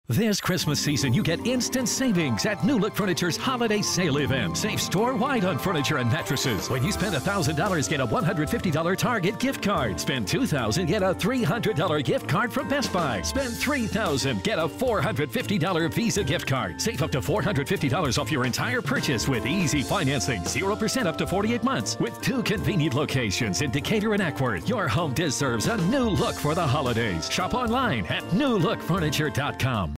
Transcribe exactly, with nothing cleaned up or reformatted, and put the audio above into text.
This Christmas season, you get instant savings at New Look Furniture's Holiday Sale Event. Save store-wide on furniture and mattresses. When you spend one thousand dollars, get a one hundred fifty dollars Target gift card. Spend two thousand dollars, get a three hundred dollars gift card from Best Buy. Spend three thousand dollars, get a four hundred fifty dollars Visa gift card. Save up to four hundred fifty dollars off your entire purchase with easy financing. zero percent up to forty-eight months. With two convenient locations in Decatur and Ackworth, your home deserves a new look for the holidays. Shop online at new look furniture dot com.